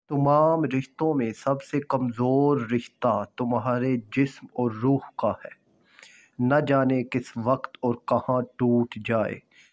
तमाम रिश्तों में सबसे कमज़ोर रिश्ता तुम्हारे जिस्म और रूह का है। न जाने किस वक्त और कहाँ टूट जाए।